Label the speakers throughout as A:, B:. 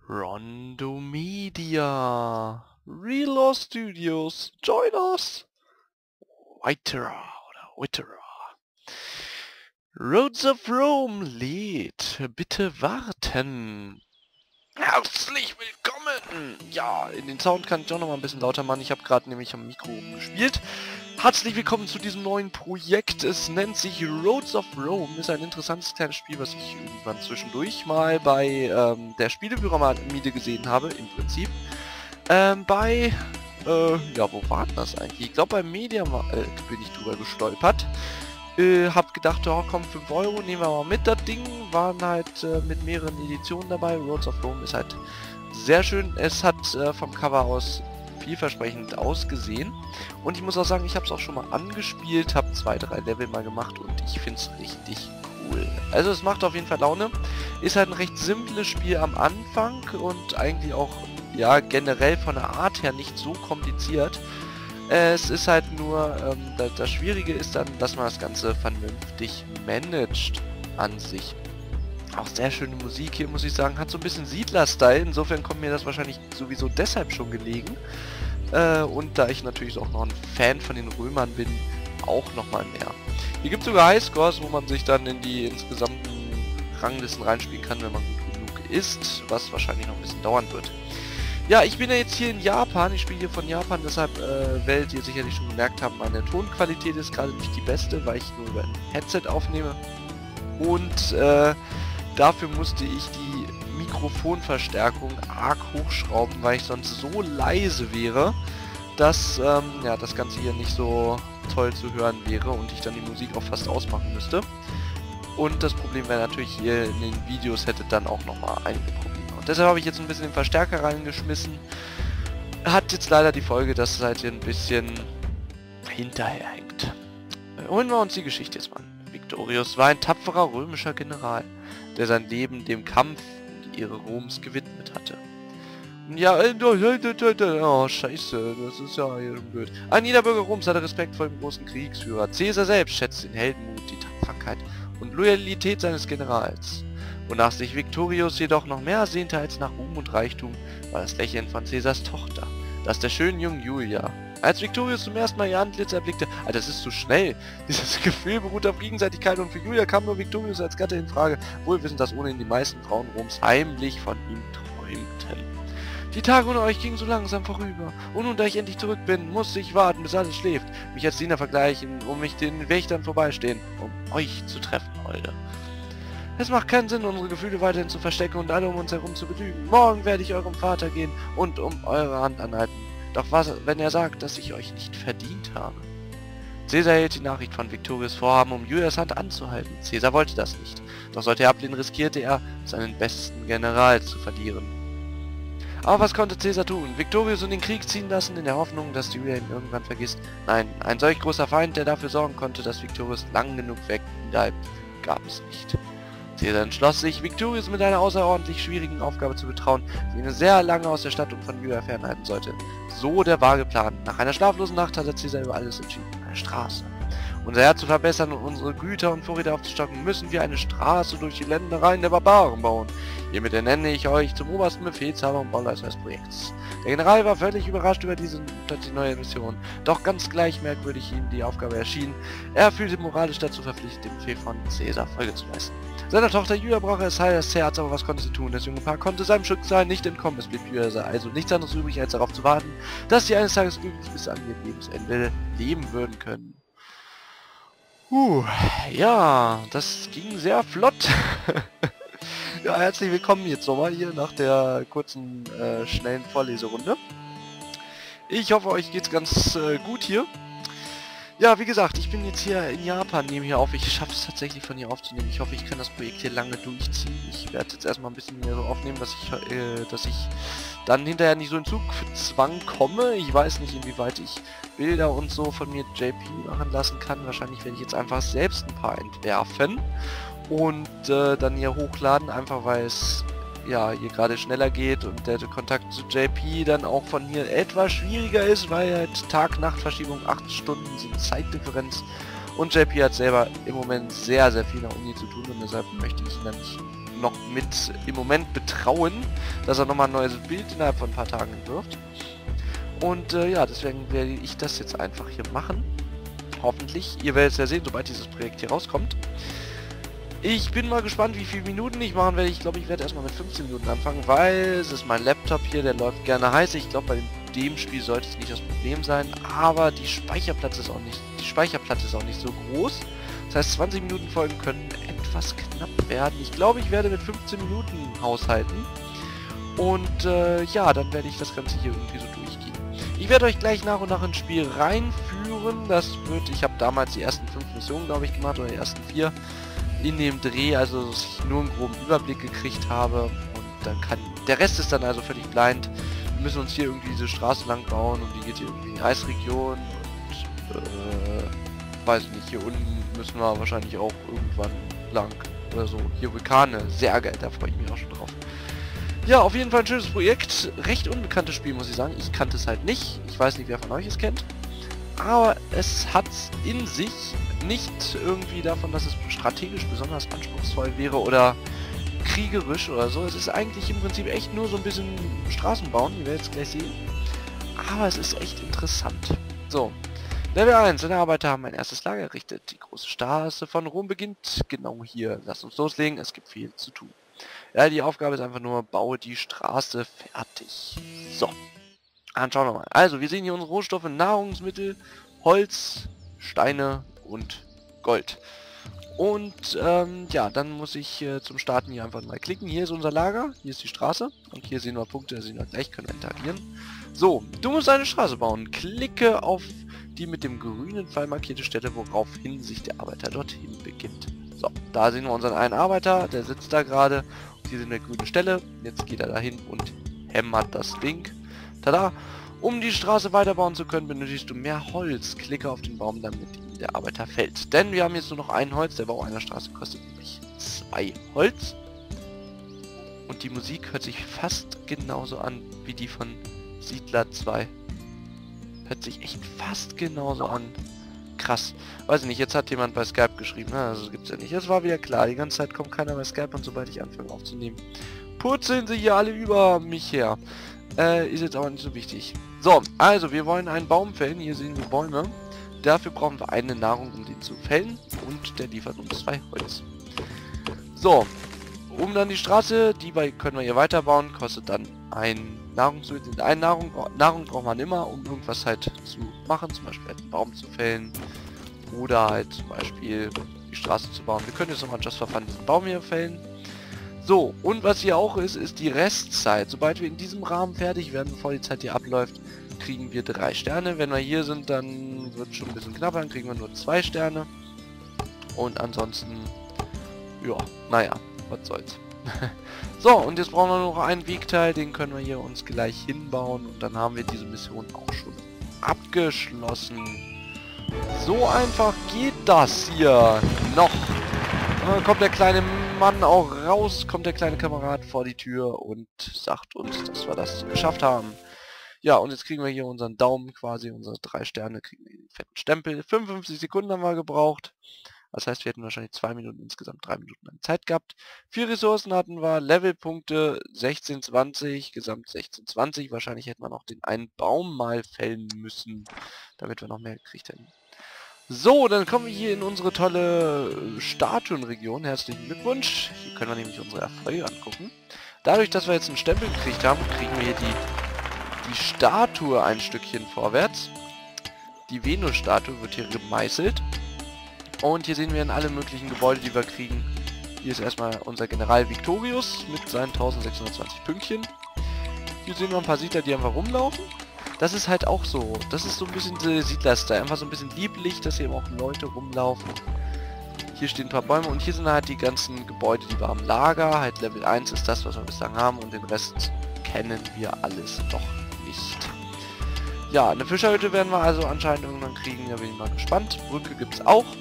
A: Rondo Media, Real Law Studios, join us! Witterer. Roads of Rome lädt, bitte warten. Herzlich willkommen! Ja, in den Sound kann ich doch noch mal ein bisschen lauter machen. Ich habe gerade nämlich am Mikro gespielt. Herzlich willkommen zu diesem neuen Projekt. Es nennt sich Roads of Rome. Ist ein interessantes kleines Spiel, was ich irgendwann zwischendurch mal bei der Spielepyramide gesehen habe, im Prinzip. Ja, wo war denn das eigentlich? Ich glaube, beim Mediamarkt bin ich drüber gestolpert. Hab gedacht, oh komm, 5 Euro, nehmen wir mal mit. Das Ding waren halt mit mehreren Editionen dabei. Roads of Rome ist halt sehr schön. Es hat vom Cover aus vielversprechend ausgesehen. Und ich muss auch sagen, ich habe es auch schon mal angespielt, habe 2-3 Level mal gemacht und ich finde es richtig cool. Also es macht auf jeden Fall Laune. Ist halt ein recht simples Spiel am Anfang und eigentlich auch, ja, generell von der Art her nicht so kompliziert. Es ist halt nur, das Schwierige ist dann, dass man das Ganze vernünftig managt an sich. Auch sehr schöne Musik hier, muss ich sagen. Hat so ein bisschen Siedler-Style. Insofern kommt mir das wahrscheinlich sowieso deshalb schon gelegen. Und da ich natürlich auch noch ein Fan von den Römern bin, auch nochmal mehr. Hier gibt es sogar Highscores, wo man sich dann in die insgesamten Ranglisten reinspielen kann, wenn man gut genug ist. Was wahrscheinlich noch ein bisschen dauern wird. Ja, ich bin ja jetzt hier in Japan, ich spiele hier von Japan, deshalb werdet ihr sicherlich schon gemerkt haben, meine Tonqualität ist gerade nicht die beste, weil ich nur über ein Headset aufnehme. Und dafür musste ich die Mikrofonverstärkung arg hochschrauben, weil ich sonst so leise wäre, dass ja, das Ganze hier nicht so toll zu hören wäre und ich dann die Musik auch fast ausmachen müsste. Und das Problem wäre natürlich, hier in den Videos hätte dann auch nochmal einige Probleme. Und deshalb habe ich jetzt ein bisschen den Verstärker reingeschmissen. Hat jetzt leider die Folge, dass es halt hier ein bisschen hinterherhängt. Holen wir uns die Geschichte jetzt mal an. Victorius war ein tapferer römischer General, der sein Leben dem Kampf um die Ehre Roms gewidmet hatte. Ja, oh scheiße, das ist ja hier blöd. Ein jeder Bürger Roms hatte Respekt vor dem großen Kriegsführer. Caesar selbst schätzte den Heldenmut, die Tapferkeit und Loyalität seines Generals. Wonach sich Victorius jedoch noch mehr sehnte als nach Ruhm und Reichtum, war das Lächeln von Caesars Tochter, das der schönen jungen Julia. Als Victorius zum ersten Mal ihr Antlitz erblickte, das ist zu schnell. Dieses Gefühl beruht auf Gegenseitigkeit und für Julia kam nur Victorius als Gatte in Frage, wohl wissend, dass ohnehin die meisten Frauen Roms heimlich von ihm träumten. Die Tage ohne euch gingen so langsam vorüber, und nun, da ich endlich zurück bin, musste ich warten, bis alles schläft, mich als Diener vergleichen, um mich den Wächtern vorbeistehen, um euch zu treffen, Holde. Es macht keinen Sinn, unsere Gefühle weiterhin zu verstecken und alle um uns herum zu belügen. Morgen werde ich eurem Vater gehen und um eure Hand anhalten. Doch was, wenn er sagt, dass ich euch nicht verdient habe? Caesar erhielt die Nachricht von Victorius Vorhaben, um Julias Hand anzuhalten. Caesar wollte das nicht. Doch sollte er ablehnen, riskierte er, seinen besten General zu verlieren. Aber was konnte Caesar tun? Victorius in den Krieg ziehen lassen, in der Hoffnung, dass Julia ihn irgendwann vergisst? Nein, ein solch großer Feind, der dafür sorgen konnte, dass Victorius lang genug weg bleibt, gab es nicht. Caesar entschloss sich, Victorius mit einer außerordentlich schwierigen Aufgabe zu betrauen, die ihn sehr lange aus der Stadt und von Julia fernhalten sollte. So der vage Plan. Nach einer schlaflosen Nacht hatte Caesar über alles entschieden. Eine Straße. Unser Heer zu verbessern und unsere Güter und Vorräte aufzustocken, müssen wir eine Straße durch die Ländereien der Barbaren bauen. Hiermit ernenne ich euch zum obersten Befehlshaber und Bauleiter des Projekts. Der General war völlig überrascht über diese plötzlich neue Mission. Doch ganz gleich merkwürdig ihm die Aufgabe erschien. Er fühlte moralisch dazu verpflichtet, dem Befehl von Caesar Folge zu leisten. Seiner Tochter Julia brach es das Herz, aber was konnte sie tun? Das junge Paar konnte seinem Schicksal nicht entkommen. Es blieb Julia also nichts anderes übrig, als darauf zu warten, dass sie eines Tages glücklich bis an ihr Lebensende leben würden können. Ja, das ging sehr flott. Ja, herzlich willkommen jetzt nochmal hier nach der kurzen, schnellen Vorleserunde. Ich hoffe, euch geht's ganz gut hier. Ja, wie gesagt, ich bin jetzt hier in Japan, nehme hier auf. Ich schaffe es tatsächlich von hier aufzunehmen. Ich hoffe, ich kann das Projekt hier lange durchziehen. Ich werde jetzt erstmal ein bisschen mehr so aufnehmen, dass ich dann hinterher nicht so in Zugzwang komme. Ich weiß nicht, inwieweit ich Bilder und so von mir JP machen lassen kann. Wahrscheinlich werde ich jetzt einfach selbst ein paar entwerfen und dann hier hochladen, einfach weil es ja hier gerade schneller geht und der Kontakt zu JP dann auch von hier etwas schwieriger ist, weil halt Tag-Nacht-Verschiebung 8 Stunden sind Zeitdifferenz Und JP hat selber im Moment sehr, sehr viel in der Uni zu tun und deshalb möchte ich ihn dann nicht noch mit im Moment betrauen, dass er nochmal ein neues Bild innerhalb von ein paar Tagen entwirft. Und ja, deswegen werde ich das jetzt einfach hier machen. Hoffentlich. Ihr werdet es ja sehen, sobald dieses Projekt hier rauskommt. Ich bin mal gespannt, wie viele Minuten ich machen werde. Ich glaube, ich werde erstmal mit 15 Minuten anfangen, weil es ist mein Laptop hier, der läuft gerne heiß. Ich glaube, bei dem Spiel sollte es nicht das Problem sein, aber die Speicherplatte ist auch nicht so groß. Das heißt, 20 Minuten Folgen können etwas knapp werden. Ich glaube, ich werde mit 15 Minuten haushalten. Und ja, dann werde ich das Ganze hier irgendwie so durchgehen. Ich werde euch gleich nach und nach ins Spiel reinführen. Ich habe damals die ersten 5 Missionen, glaube ich, gemacht, oder die ersten 4 in dem Dreh, also dass ich nur einen groben Überblick gekriegt habe. Und dann der Rest ist dann also völlig blind. Wir müssen uns hier irgendwie diese Straße lang bauen und die geht hier irgendwie in die Eisregion. Und weiß nicht, hier unten müssen wir wahrscheinlich auch irgendwann lang oder so. Hier Vulkane, sehr geil, da freue ich mich auch schon drauf. Ja, auf jeden Fall ein schönes Projekt. Recht unbekanntes Spiel, muss ich sagen. Ich kannte es halt nicht. Ich weiß nicht, wer von euch es kennt. Aber es hat in sich nicht irgendwie davon, dass es strategisch besonders anspruchsvoll wäre oder kriegerisch oder so. Es ist eigentlich im Prinzip echt nur so ein bisschen Straßen bauen. Ihr werdet es gleich sehen. Aber es ist echt interessant. So. Level 1. Seine Arbeiter haben ein erstes Lager errichtet. Die große Straße von Rom beginnt genau hier. Lasst uns loslegen. Es gibt viel zu tun. Ja, die Aufgabe ist einfach nur, baue die Straße fertig. So. Dann schauen wir mal. Also, wir sehen hier unsere Rohstoffe, Nahrungsmittel, Holz, Steine und Gold. Und, ja, dann muss ich zum Starten hier einfach mal klicken. Hier ist unser Lager, hier ist die Straße. Und hier sehen wir Punkte, da sehen wir gleich, können wir interagieren. So, du musst eine Straße bauen. Klicke auf die mit dem grünen Pfeil markierte Stelle, woraufhin sich der Arbeiter dorthin beginnt. So, da sehen wir unseren einen Arbeiter, der sitzt da gerade. Hier sehen wir grüne Stelle. Jetzt geht er dahin und hämmert das Ding. Tada! Um die Straße weiterbauen zu können, benötigst du mehr Holz. Klicke auf den Baum, damit ihn der Arbeiter fällt. Denn wir haben jetzt nur noch ein Holz. Der Bau einer Straße kostet nämlich 2 Holz. Und die Musik hört sich fast genauso an wie die von Siedler 2. Hört sich echt fast genauso an. Krass. Weiß ich nicht, jetzt hat jemand bei Skype geschrieben. Na, also gibt's ja nicht. Es war wieder klar. Die ganze Zeit kommt keiner bei Skype und sobald ich anfange aufzunehmen, purzeln sie hier alle über mich her. Ist jetzt aber nicht so wichtig. So, also wir wollen einen Baum fällen. Hier sehen wir Bäume. Dafür brauchen wir eine Nahrung, um den zu fällen. Und der liefert uns 2 Holz. So, um dann die Straße, können wir hier weiterbauen, kostet dann ein Nahrungsmittel. Nahrung braucht man immer, um irgendwas halt zu machen. Zum Beispiel einen Baum zu fällen. Oder halt zum Beispiel die Straße zu bauen. Wir können jetzt nochmal just for fun diesen Baum hier fällen. So, und was hier auch ist die Restzeit. Sobald wir in diesem Rahmen fertig werden, bevor die Zeit hier abläuft, kriegen wir 3 Sterne. Wenn wir hier sind, dann wird es schon ein bisschen knapper, dann kriegen wir nur 2 Sterne. Und ansonsten, ja, naja, was soll's. So, und jetzt brauchen wir noch einen Wegteil, den können wir hier uns gleich hinbauen. Und dann haben wir diese Mission auch schon abgeschlossen. So einfach geht das hier noch. Kommt der kleine Mann auch raus, kommt der kleine Kamerad vor die Tür und sagt uns, dass wir das geschafft haben. Ja, und jetzt kriegen wir hier unseren Daumen quasi, unsere 3 Sterne, kriegen wir den fetten Stempel. 55 Sekunden haben wir gebraucht. Das heißt, wir hätten wahrscheinlich 2 Minuten, insgesamt 3 Minuten an Zeit gehabt. 4 Ressourcen hatten wir, Levelpunkte 16, 20, Gesamt 16, 20. Wahrscheinlich hätten wir noch den einen Baum mal fällen müssen, damit wir noch mehr gekriegt hätten. So, dann kommen wir hier in unsere tolle Statuenregion. Herzlichen Glückwunsch. Hier können wir nämlich unsere Erfolge angucken. Dadurch, dass wir jetzt einen Stempel gekriegt haben, kriegen wir hier die Statue ein Stückchen vorwärts. Die Venus-Statue wird hier gemeißelt. Und hier sehen wir in alle möglichen Gebäude, die wir kriegen. Hier ist erstmal unser General Victorius mit seinen 1620 Pünktchen. Hier sehen wir ein paar Siedler, die einfach rumlaufen. Das ist halt auch so. Das ist so ein bisschen der Siedler-Style. Einfach so ein bisschen lieblich, dass hier eben auch Leute rumlaufen. Hier stehen ein paar Bäume und hier sind halt die ganzen Gebäude, die wir am Lager. Halt Level 1 ist das, was wir bislang haben und den Rest kennen wir alles noch nicht. Ja, eine Fischerhütte werden wir also anscheinend irgendwann kriegen. Da bin ich mal gespannt. Brücke gibt es auch.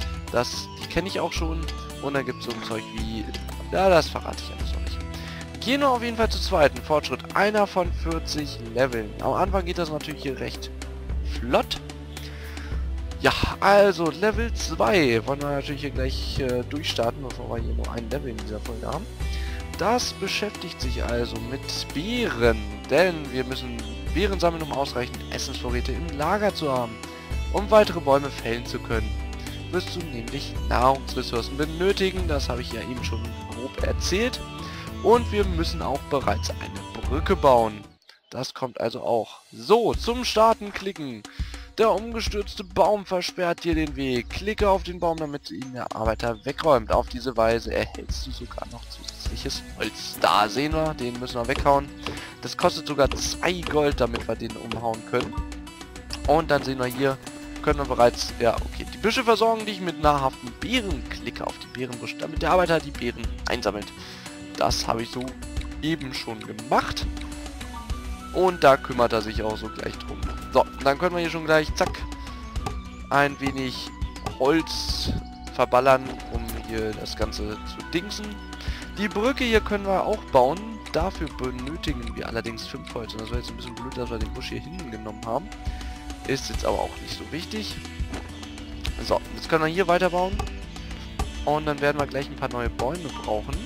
A: Die kenne ich auch schon. Und da gibt es so ein Zeug wie... Ja, das verrate ich alles noch nicht. Gehen wir auf jeden Fall zu zweiten. Fortschritt. Einer von 40 Leveln. Am Anfang geht das natürlich hier recht flott. Ja, also Level 2 wollen wir natürlich hier gleich durchstarten, bevor wir hier nur ein Level in dieser Folge haben. Das beschäftigt sich also mit Beeren, denn wir müssen Beeren sammeln, um ausreichend Essensvorräte im Lager zu haben, um weitere Bäume fällen zu können. Wirst du nämlich Nahrungsressourcen benötigen, das habe ich ja eben schon grob erzählt. Und wir müssen auch bereits eine Brücke bauen. Das kommt also auch. So, zum Starten klicken. Der umgestürzte Baum versperrt dir den Weg. Klicke auf den Baum, damit ihn der Arbeiter wegräumt. Auf diese Weise erhältst du sogar noch zusätzliches Holz. Da sehen wir, den müssen wir weghauen. Das kostet sogar 2 Gold, damit wir den umhauen können. Und dann sehen wir hier, können wir bereits, ja okay, die Büsche versorgen dich mit nahrhaften Beeren. Klicke auf die Beerenbusch, damit der Arbeiter die Beeren einsammelt. Das habe ich so eben schon gemacht. Und da kümmert er sich auch so gleich drum. So, dann können wir hier schon gleich, zack, ein wenig Holz verballern, um hier das Ganze zu dingsen. Die Brücke hier können wir auch bauen. Dafür benötigen wir allerdings 5 Holz. Und das war jetzt ein bisschen blöd, dass wir den Busch hier hinten genommen haben. Ist jetzt aber auch nicht so wichtig. So, jetzt können wir hier weiterbauen. Und dann werden wir gleich ein paar neue Bäume brauchen.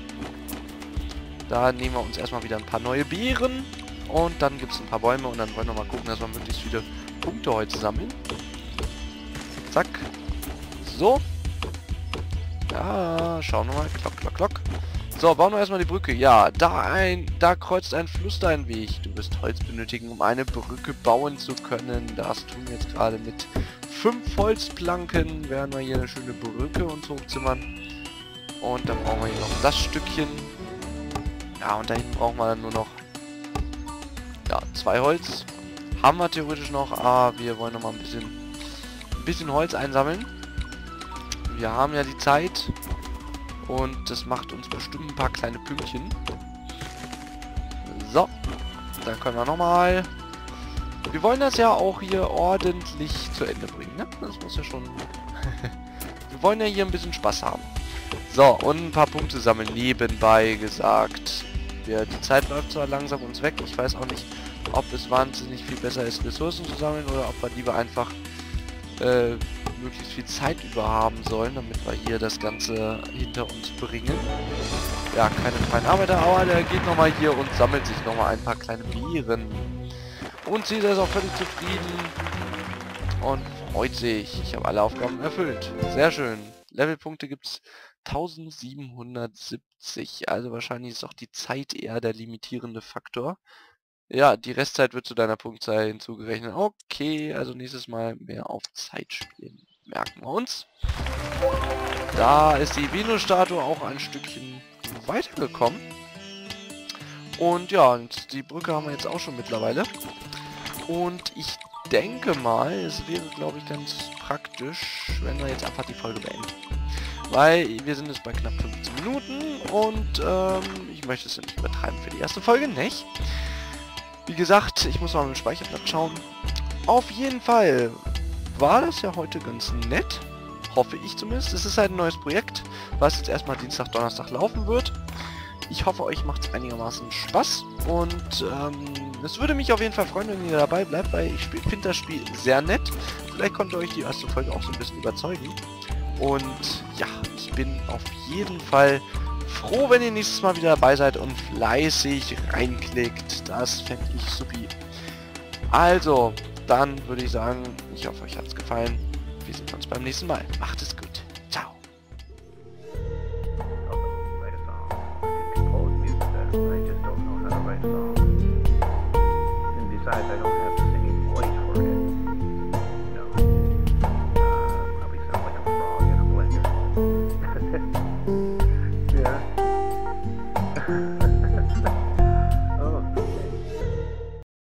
A: Da nehmen wir uns erstmal wieder ein paar neue Beeren. Und dann gibt es ein paar Bäume und dann wollen wir mal gucken, dass wir möglichst viele Punkte heute sammeln. Zack. So. Ja, schauen wir mal. Klock, klock, klock. So, bauen wir erstmal die Brücke. Ja, da kreuzt ein Fluss deinen Weg. Du wirst Holz benötigen, um eine Brücke bauen zu können. Das tun wir jetzt gerade mit 5 Holzplanken. Werden wir hier eine schöne Brücke uns hochzimmern. Und dann brauchen wir hier noch das Stückchen. Ja, und da hinten brauchen wir dann nur noch 2 Holz. Haben wir theoretisch noch, aber wir wollen noch mal ein bisschen Holz einsammeln. Wir haben ja die Zeit und das macht uns bestimmt ein paar kleine Pünktchen. So, dann können wir nochmal. Wir wollen das ja auch hier ordentlich zu Ende bringen, ne? Das muss ja schon. Wir wollen ja hier ein bisschen Spaß haben. So, und ein paar Punkte sammeln nebenbei gesagt. Ja, die Zeit läuft zwar langsam uns weg. Ich weiß auch nicht, ob es wahnsinnig viel besser ist, Ressourcen zu sammeln oder ob wir lieber einfach möglichst viel Zeit über haben sollen, damit wir hier das Ganze hinter uns bringen. Ja, keine freien Arbeiter, aber der geht nochmal hier und sammelt sich nochmal ein paar kleine Beeren. Und sie ist auch völlig zufrieden und freut sich. Ich habe alle Aufgaben erfüllt. Sehr schön. Levelpunkte gibt es 1770, also wahrscheinlich ist auch die Zeit eher der limitierende Faktor. Ja, die Restzeit wird zu deiner Punktzahl hinzugerechnet. Okay, also nächstes Mal mehr auf Zeit spielen. Merken wir uns. Da ist die Venus-Statue auch ein Stückchen weitergekommen. Und ja, und die Brücke haben wir jetzt auch schon mittlerweile. Und ich denke mal, es wäre, glaube ich, ganz praktisch, wenn wir jetzt einfach die Folge beenden. Weil wir sind jetzt bei knapp 15 Minuten und ich möchte es ja nicht übertreiben für die erste Folge, nicht? Wie gesagt, ich muss mal mit dem Speicherplatz schauen. Auf jeden Fall war das ja heute ganz nett. Hoffe ich zumindest. Es ist halt ein neues Projekt, was jetzt erstmal Dienstag, Donnerstag laufen wird. Ich hoffe, euch macht es einigermaßen Spaß. Und es würde mich auf jeden Fall freuen, wenn ihr dabei bleibt, weil ich finde das Spiel sehr nett. Vielleicht konnte euch die erste Folge auch so ein bisschen überzeugen. Und ja, ich bin auf jeden Fall froh, wenn ihr nächstes Mal wieder dabei seid und fleißig reinklickt. Das fände ich supi. Also, dann würde ich sagen, ich hoffe, euch hat es gefallen. Wir sehen uns beim nächsten Mal. Macht es gut. Ciao. I just don't know how to write songs. And besides, I don't have